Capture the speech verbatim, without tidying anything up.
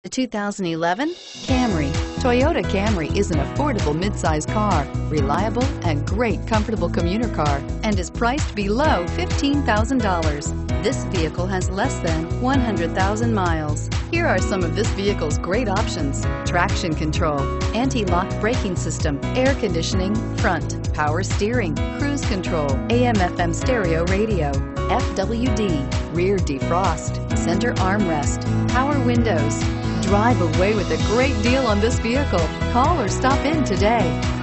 The two thousand eleven Camry. Toyota Camry is an affordable midsize car, reliable and great comfortable commuter car, and is priced below fifteen thousand dollars. This vehicle has less than one hundred thousand miles. Here are some of this vehicle's great options: traction control, anti-lock braking system, air conditioning, front, power steering, cruise control, A M F M stereo radio, F W D, rear defrost, center armrest, power windows. Drive away with a great deal on this vehicle. Call or stop in today.